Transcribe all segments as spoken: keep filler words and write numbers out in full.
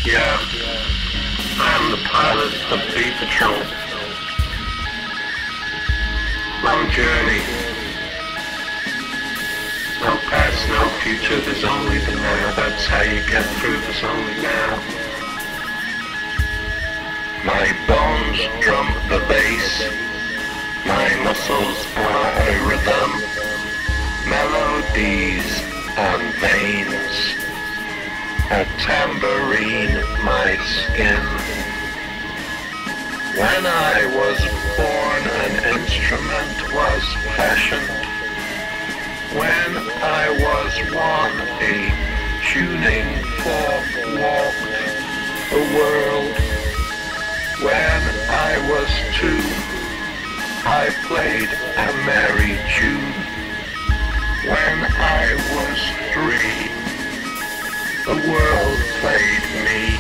Yeah, I'm the pilot of Bee Patrol. Long journey. No past, no future, there's only the now. That's how you get through, there's only now. My bones drum the bass. My muscles are a rhythm. Melodies and veins. A tambourine, my skin. When I was born, an instrument was fashioned. When I was one, a tuning fork walked the world. When I was two, I played a merry tune. When I was three, the world played me.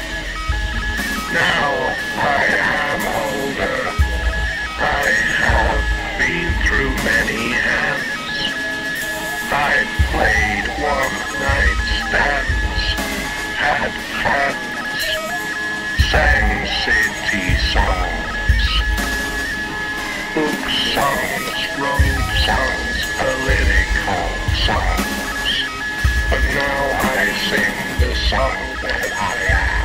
Now I am older. I have been through many hands. I've played one-night stands, had fans, sang city songs, book songs, wrote songs, political songs. But now I sing the song that I am.